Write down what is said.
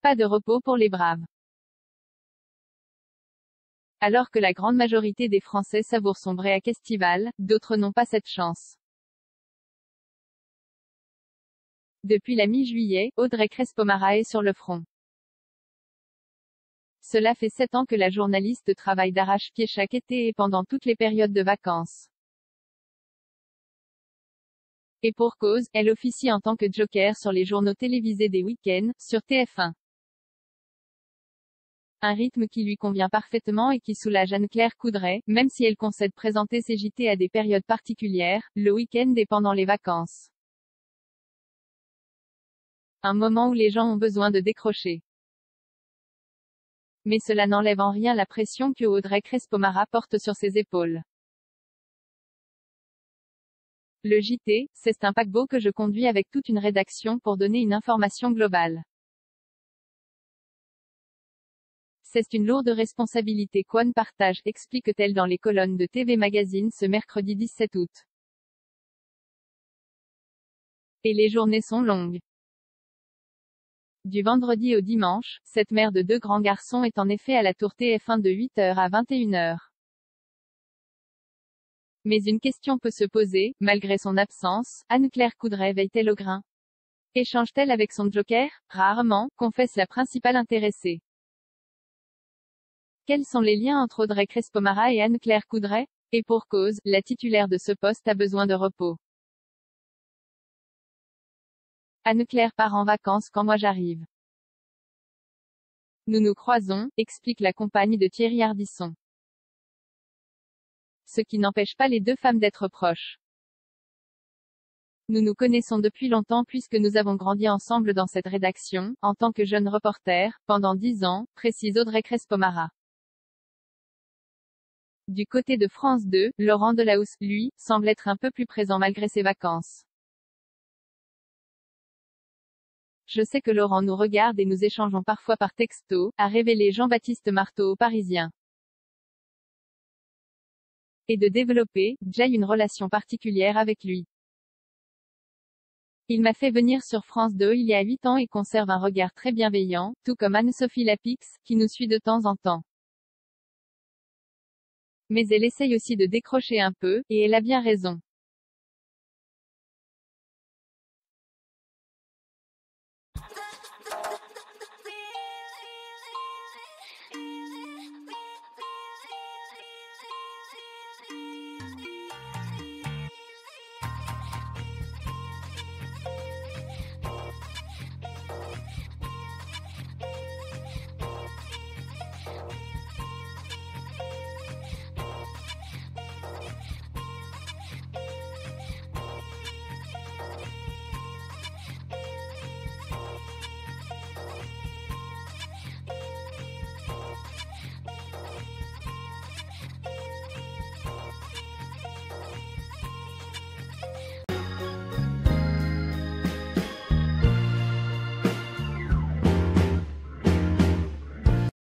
Pas de repos pour les braves. Alors que la grande majorité des Français savourent son bréak estival, d'autres n'ont pas cette chance. Depuis la mi-juillet, Audrey Crespo-Mara est sur le front. Cela fait 7 ans que la journaliste travaille d'arrache-pied chaque été et pendant toutes les périodes de vacances. Et pour cause, elle officie en tant que joker sur les journaux télévisés des week-ends, sur TF1. Un rythme qui lui convient parfaitement et qui soulage Anne-Claire Coudray, même si elle concède présenter ses JT à des périodes particulières, le week-end et pendant les vacances. Un moment où les gens ont besoin de décrocher. Mais cela n'enlève en rien la pression que Audrey Crespo-Mara porte sur ses épaules. Le JT, c'est un paquebot que je conduis avec toute une rédaction pour donner une information globale. C'est une lourde responsabilité qu'on partage, explique-t-elle dans les colonnes de TV Magazine ce mercredi 17 août. Et les journées sont longues. Du vendredi au dimanche, cette mère de 2 grands garçons est en effet à la tour TF1 de 8h à 21h. Mais une question peut se poser, malgré son absence, Anne-Claire Coudray veille-t-elle au grain? Échange-t-elle avec son joker? Rarement, confesse la principale intéressée. Quels sont les liens entre Audrey Crespo-Mara et Anne-Claire Coudray? Et pour cause, la titulaire de ce poste a besoin de repos. Anne-Claire part en vacances quand moi j'arrive. Nous nous croisons, explique la compagne de Thierry Ardisson. Ce qui n'empêche pas les 2 femmes d'être proches. Nous nous connaissons depuis longtemps puisque nous avons grandi ensemble dans cette rédaction, en tant que jeunes reporters, pendant 10 ans, précise Audrey Crespo-Mara. Du côté de France 2, Laurent Delahousse, lui, semble être un peu plus présent malgré ses vacances. Je sais que Laurent nous regarde et nous échangeons parfois par texto, a révélé Jean-Baptiste Marteau aux Parisiens. Et de développer, j'ai une relation particulière avec lui. Il m'a fait venir sur France 2 il y a 8 ans et conserve un regard très bienveillant, tout comme Anne-Sophie Lapix, qui nous suit de temps en temps. Mais elle essaye aussi de décrocher un peu, et elle a bien raison.